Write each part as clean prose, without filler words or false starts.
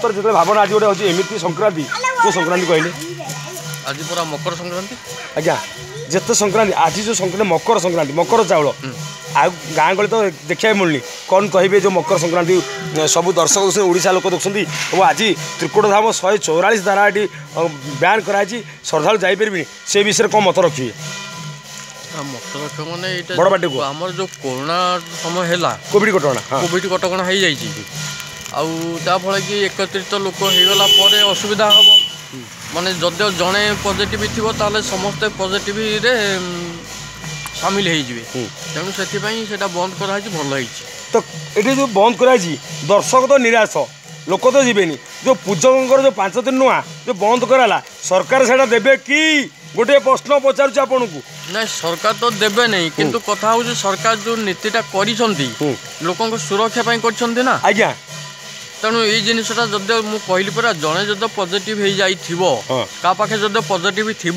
सतर जो भावना आज गोटे हूँ एमती संक्रांति को संक्रांति कहले आज पूरा मकर संक्रांति आज्ञा जिते संक्रांति आज जो संक्रांति मकर चाउल आ गाँ गली तो देखा मिलनी कौन कहे जो मकर संक्रांति सब दर्शक ओडिशा लोक देखते आज त्रिकुट धाम 144 धारा ये बैन कराई श्रद्धा जापरि से विषय कौन मत रखिए मत मैंने बड़ पार्टी को आमर जो कोरोना समय है कोविड कटका हो जाफल कि एकत्रित लोक होगला असुविधा हम माने जदि जड़े पॉजिटिव थी ताले समस्ते पॉजिटिव रे सामिल हो तेणु से बंद कराई भल तो ये जो बंद कराई दर्शक तो निराश लोक तो जीवेनि जो पूजक जो 5 दिन नुआ जो बंद कराला सरकार से देवे कि गोटे प्रश्न पचार आपन को नहीं सरकार तो देवे नहीं किंतु कथा हूँ सरकार जो नीतिटा कर सुरक्षा कर ना आज्ञा तेणु ये जिनसा जदि मुझे कहली परा जड़े जब पॉजिटिव हो जाए क्या पाखे जब पॉजिटिव थी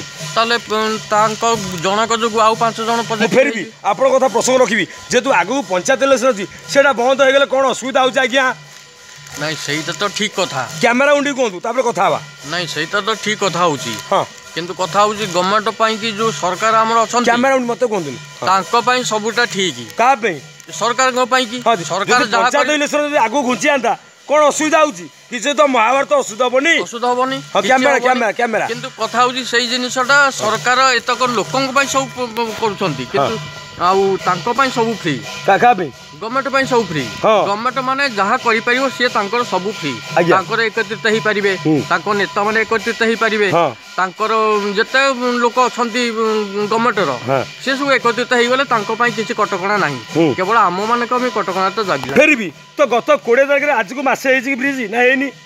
जनक जो आउ 5 जन फेर भी आप कथा प्रसंग रखी जेतु आगू पंचायत इलेक्शन अच्छी से बंद हो गले कौन असुविधा हो आज्ञा नहीं सहीटा तो ठीक कथा कैमेरा उंडी कहतु कथा नहीं सहीटा तो ठीक कथा हो किंतु कथा हूँ गवर्नमेंट की जो सरकार आमर अच्छा कैमेरा उंडी मत कहतु सबूटा ठीक क्या सरकार पंचायत इलेक्शन आगू घुंची आंता कौन असुविधा हो किसी तो महाभारत असुविधा हेनी कैमेरा किंतु कथा हूँ से जिनटा सरकार एतक लोकों सब कर सब फ्री गवर्नमेंट सब फ्री गवर्नमेंट माने जहाँ कर सी सब फ्री एकत्रित हो पारे नेता मैंने एकत्रित हो पारे जिते लोक अच्छा गवर्नमेंटर सी सब एकत्रित हो गले किसी कटका ना केवल आम मान कटका तो जगह फिर भी तो गत 20 तारीख आज को मसे ब्रिज ना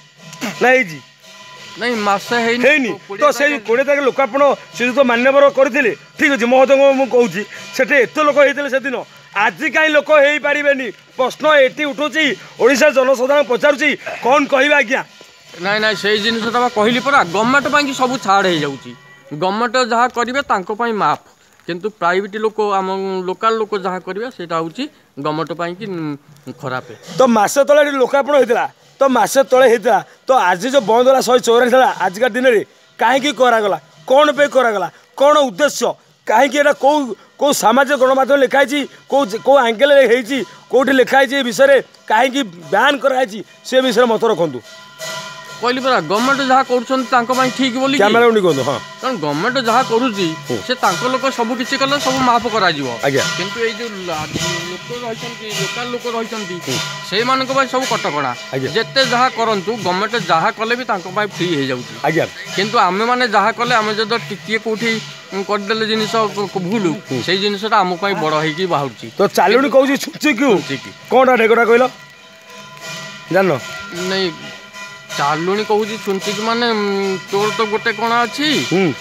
नहीं मसे है तो से 20 तारीख लोकार्पण से तो मान्यवर करते ठीक अच्छे महोदय मुझे से एत लोक होते से दिन आज कहीं लोक हो पारे प्रश्न ये उठुची ओडिशा जनसाधारण पचारुची कौन कह आज्ञा नाई नाई से जिनसा कहली परा गवर्नमेंट सब छाड़ हो जाऊँगी गवर्नमेंट जहाँ करेंगे माफ किंतु प्राइवेट लोक आम लोकल लोक जहाँ करेंगे सेटा हूँ गवर्नमेंट खराब तो मसे तले लोकार्पण होता तो मसे तले होता तो आज जो बंद है 144 आजिका दिन में कहीं करागला कौन पे करागला कौन उद्देश्य कहीं कौ सामाजिक गणमाध्यम लिखाई कौ एंगेल कौटी लिखाई विषय कहीं बैन कराई से विषय मत रखु कहली परा गवर्नमेंट जहाँ कर ठीक बोली कैमेरा उंडी कहतु हाँ कारण गवर्नमेंट जहाँ करुँची से लोक सब किसी कले सब माफ कर किंतु ये जो लोक रही लोकल लोक रही से सब कटका जिते जहाँ करूँ गवर्नमेंट जहाँ कले भी फ्री हो जाऊँगी किंतु आम मैंने जहाँ कले आम जो टिके कौटी करदे जिनस भूल से जिनसा आम बड़ हो बाहर तो चालुणी कहूँ छुची क्यों कौन ढेकटा कहल जान नहीं चालुणी कहूँ छुंचिक माने तोर तो गोटे कणा अच्छी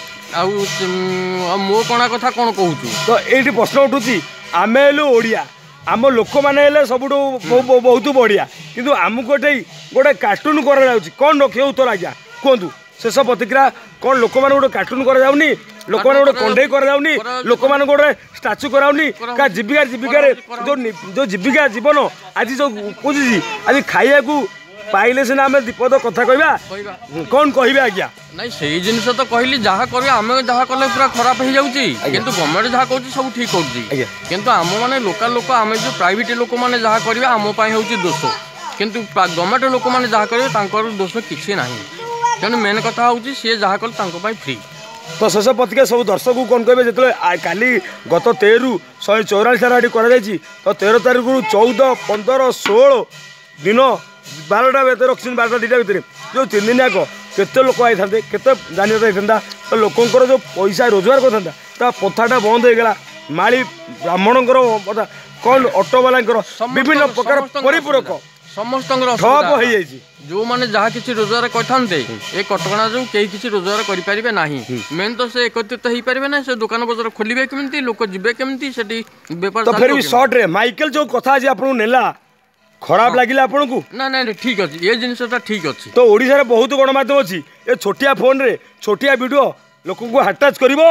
मो कणा कथा कौन कहूँ तो ये प्रश्न उठुची आम हेलु ओडिया आम लोक मैंने सब बहुत बढ़िया किंतु आमको गोटे कार्टून कौन रखिए उत्तर आज्ञा कहतु शेष प्रतिक्रिया कौन लोक मैंने गोटे कार्टून कराऊनी लोक मैंने गोटे कंडे कराऊनी लोक मैंने गोटे स्टाच्यू कराऊनी क्या जीविका जो जीविका जीवन आज जो खोजी आज खाइया पाइले सीना आम दीपद कथा कहवा कौन कहे आज्ञा नहीं से जिनस तो कहली जहाँ कर आम जहाँ कले पूरा खराब हो जाऊँगी किंतु गवर्नमेंट जहाँ कर सब ठीक कर किंतु आम मैंने लोकल लोक आम जो प्राइवेट लोक मैंने जहाँ करेंगे आम हूँ दोष किंतु गवर्नमेंट लोक मैंने जहाँ करेंगे दोष किसी ना तेणु मेन कथा हूँ सी जहाँ कले फ्री तो शेष प्रतिक्रिया सब दर्शक को कौन कहे जो काली गत 13 144 धारा ये तो 13 तारीख 14 15 16 दिन 12टा भितर रखी 12टा 2टा भितर जो 3 दिन याक केते लोक आई था केते जानिता तो लोकंर जो पैसा रोजगार करता पथाटा बंद हो गला माली ब्राह्मणकर कौन ऑटो वाला विभिन्न प्रकार परिपूरक समस्त ठप हो जो मैंने जहाँ किसी रोजगार करते ये कटका जो कहीं किसी रोजगार करें ना मेन तो से एकत्रित हो पारे ना से दुकान बजार खोलिए केमती लोक जी केमती से बेपार तो फिर भी सर्ट रे माइकेल जो कथा आज आपको नेला खराब लगिला आपन को ना ना ठीक अच्छे ये जिनसा ठीक अच्छे तो ओडिशा रे बहुत गणमाध्यम अच्छी ये छोटिया फोन रे छोटिया वीडियो लोक को हटाच करिवो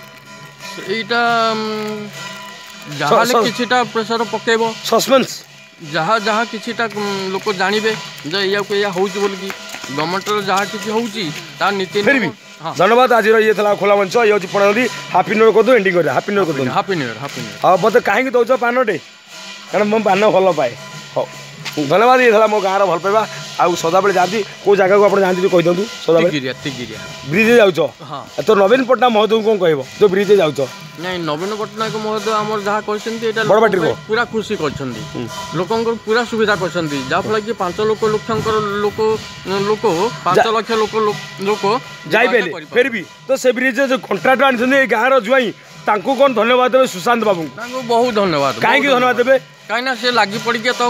एटा जहाले किछटा प्रेशर पकेबो सस्पेंस जहाँ जहाँ किछिटा लोक जानवे जे या हूँ बोल कि गवर्नमेंट जहाँ किसी हूँ नीति फिर भी धन्यवाद आज ये खोला मंच ये हूँ पढ़ी हापी न्यू ईयर कर एंडिंग कर हापी न्यू ईयर कर happy new year happy new year हाँ मत कहीं दौच पानटे कारण मुझे पान भल पाए हाँ धन्यवाद ये था मो गाँव भल पाइबा आउ सदाबे जाती कौ जगह को आप जानते कही दिखाँ सदाबे ब्रिज जाऊच तो नवीन पट्टनायक महोदय कौन कह जो ब्रिज जाऊच नहीं नवीन पट्टनायक महोदय आम जहाँ बड़बाटी पूरा खुशी कर लोक पूरा सुविधा कर जहाँफल कि 5 लोक 5 लाख लोक जाइए फिर भी तो से ब्रिज जो कंट्राक्ट आनी गाँव जुआई कौन धन्यवाद देवे सुशांत बाबू बहुत धन्यवाद कहीं धन्यवाद देवे कहीं से लगी पड़ी तो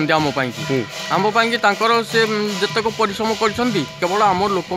आम से जितक परिश्रम कर केवल आम लोक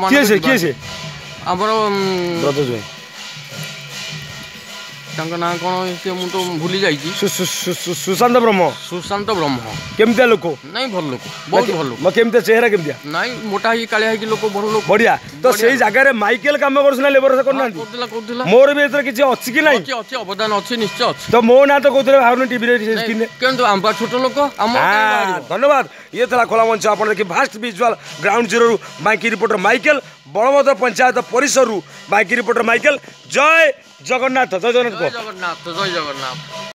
ना कौन से मुझे तो भूली जाइए सुशांत ब्रह्म केमतिया लोक नहीं भल लोक बहुत भल लोक केमतिया चेहरा केमतिया नहीं मोटा ही कालिया है कि लोक भल लोक बढ़िया तो सही जगह माइकेल काम करछना लेबर से करना मोर भी एतर किछि अछि कि नहीं अछि अवदान अछि निश्चय अछि तो मो ना तो कहते भावना टीवी रे स्क्रीन केंतु आम छोट लोक आम धन्यवाद ये थला खोला मंच आपण देखि फास्ट विजुअल ग्राउंड जीरो रु बाइकी रिपोर्टर माइकेल बड़मद पंचायत परिसर रु बाइकी रिपोर्टर माइकेल जय जगन्नाथ जय जगन्नाथ जय जगन्नाथ।